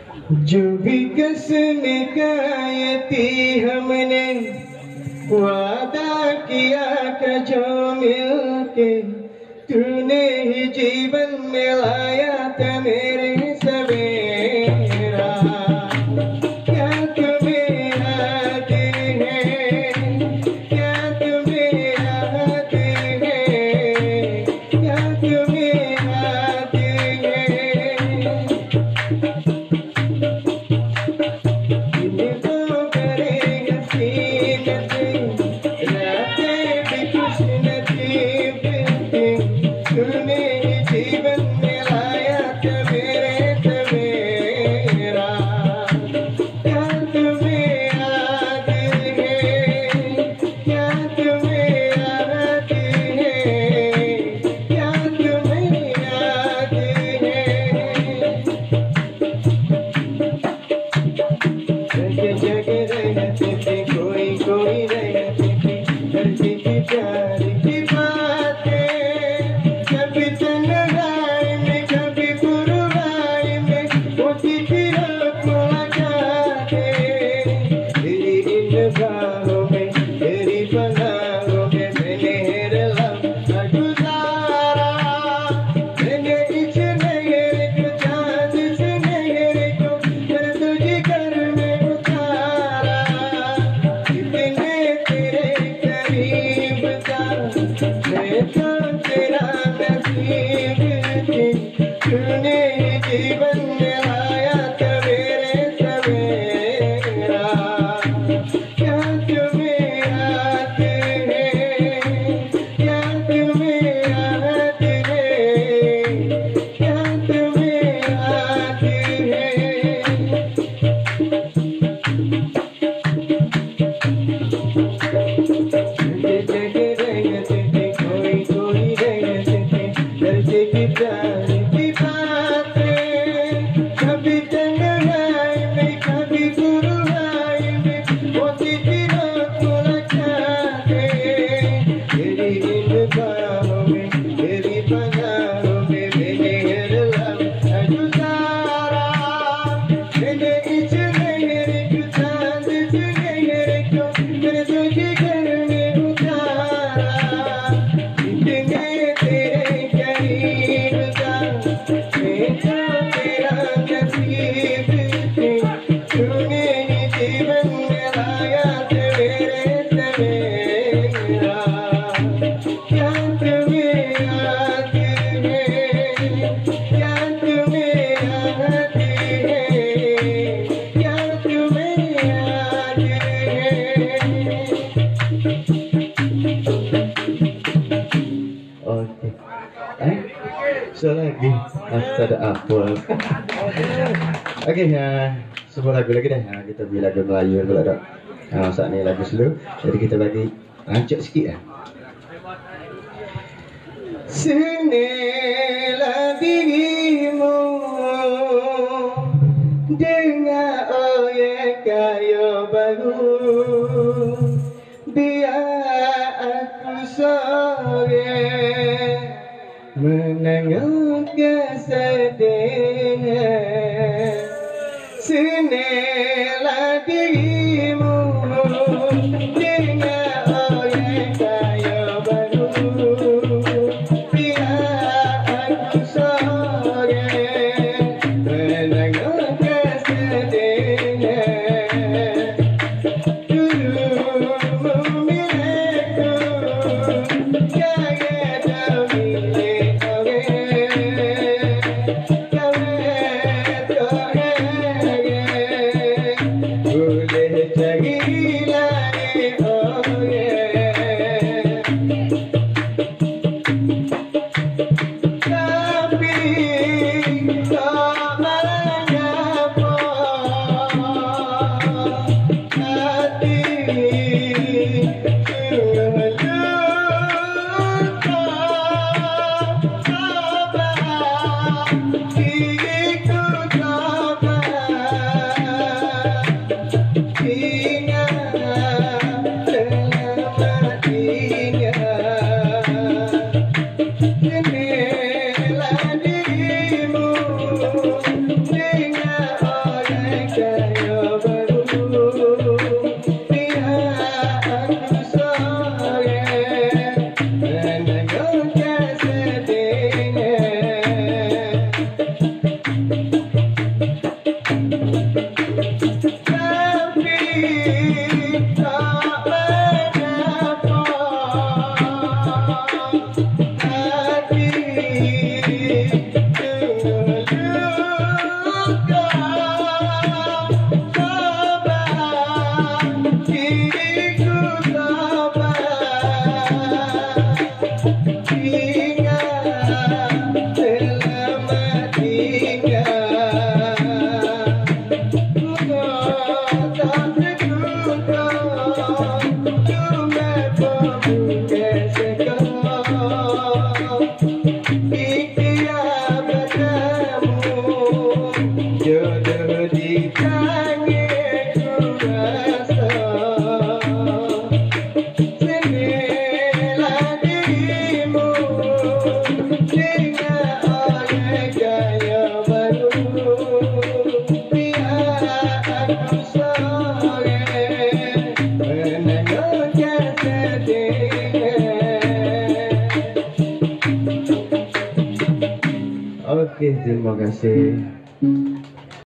जो भी कसम खाती हमने वादा किया था जो मिलके तूने ही जीवन में लाया था मेरे सवेरा। क्या तुम्हें याद है, क्या तुम्हें याद है, क्या तुम्हें याद है। Lagi ada apel. Oke, sebuah lagu lagi deh. Kita beli lagu Melayu dulu dok. Saat ini lagu slow, jadi kita bagi rancak sikit ya. Sene dirimu dengan oyek kayu baru, biar aku sore menanggung kesedihan. Senelah dirimu dengan oyek kayu baru, biar aku sore menanggung kesedihan. Dulu memilihku gaya demi jodoh di tanganku rasa. Sinilah dirimu dengan oleh gaya baru. Biar aku sore menenangkan sedihnya. Oke, terima kasih.